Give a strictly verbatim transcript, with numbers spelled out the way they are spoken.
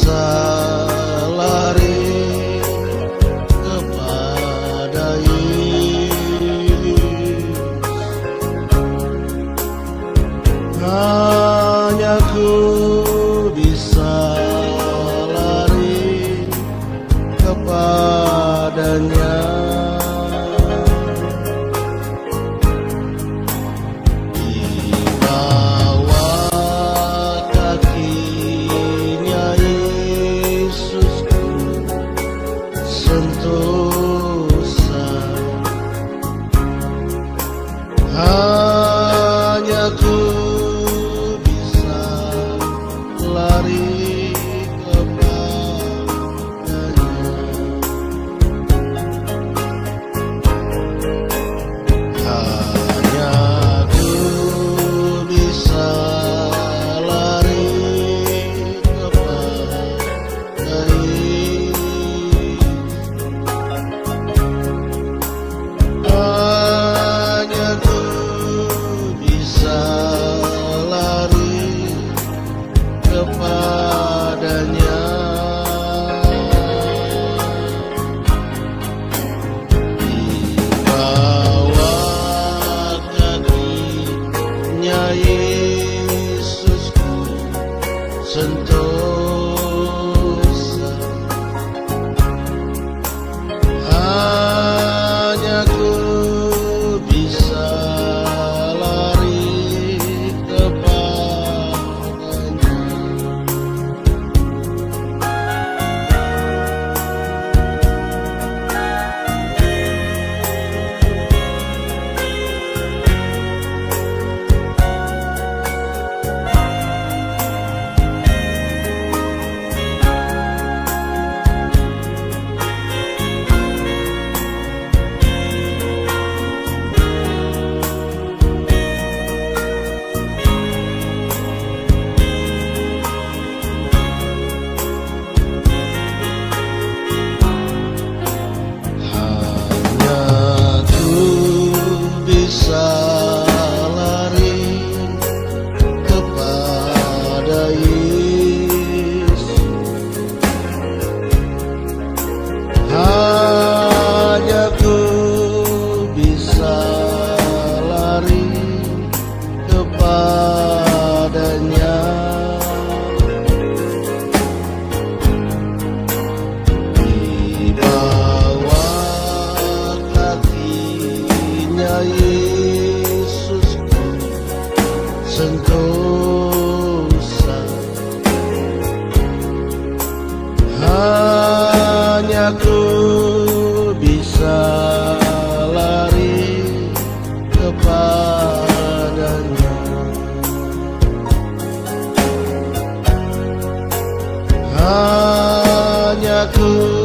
bisa lari kepada Yesus. Hanya ku bisa lari kepadanya. Hanya ku bisa lari kepadanya. Hanya ku bisa lari kepada kepadanya. Di bawah kakinya Yesus ku sentosa. Hanya ku bisa lari kepadanya. Bisa lari kepada Yesus. Hanya ku bisa lari kepadanya. Di bawah kakinya Yesus ku sentosa. Hanya ku bisa lari kepadanya. Hanya ku